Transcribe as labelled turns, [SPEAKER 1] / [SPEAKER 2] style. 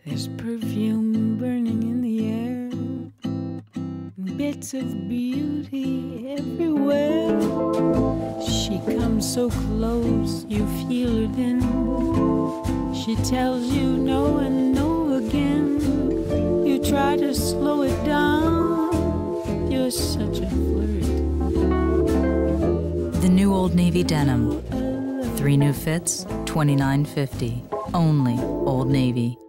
[SPEAKER 1] There's perfume burning in the air, bits of beauty everywhere. She comes so close, you feel her then. She tells you no and no again. You try to slow it down, you're such a flirt.
[SPEAKER 2] The new Old Navy denim. 3 new fits, $29.50. Only Old Navy.